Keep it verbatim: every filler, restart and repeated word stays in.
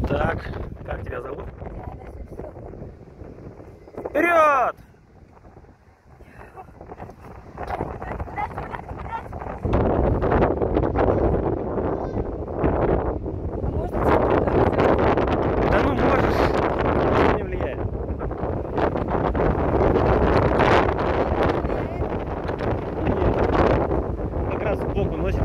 Так, как тебя зовут? Вперед! Да ну можешь, ничего не влияет. Как раз сбоку носит.